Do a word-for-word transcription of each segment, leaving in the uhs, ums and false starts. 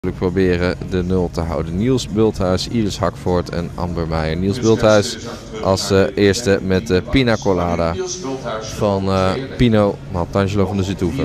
proberen de nul te houden. Niels Bulthuis, Iris Hakvoort en Amber Meijer. Niels Bulthuis als uh, eerste met de Pina Colada van uh, Pino Maltangelo van de Zutoeven.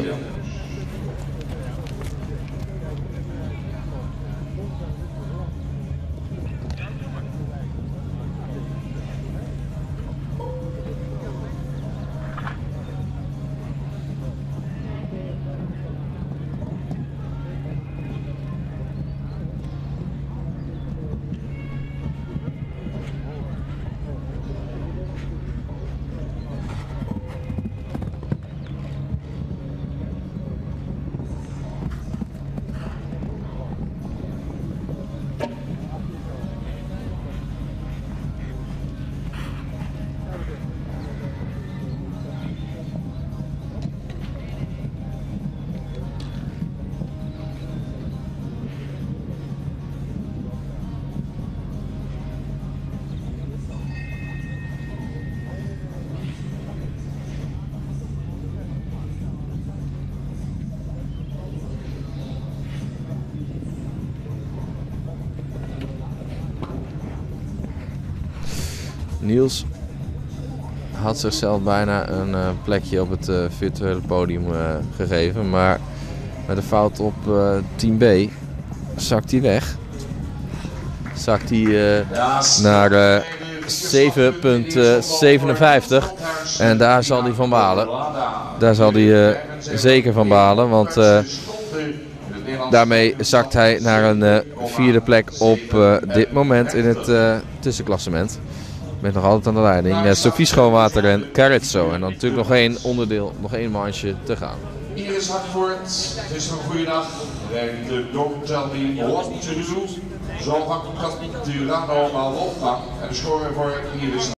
Niels had zichzelf bijna een uh, plekje op het uh, virtuele podium uh, gegeven, maar met een fout op uh, team B zakt hij weg. Zakt hij uh, naar uh, zeven komma zevenenvijftig en daar zal hij van balen. Daar zal hij uh, zeker van balen, want uh, daarmee zakt hij naar een uh, vierde plek op uh, dit moment in het uh, tussenklassement. Met nog altijd aan de leiding uh, Sophie Schoonwater en Carizzo. En dan natuurlijk nog één onderdeel, nog één manche te gaan. Iris Hakvoort, het is een goede dag. De don't tell me what to do. Zo gaat het Tirano Malofna. En de score voor Iris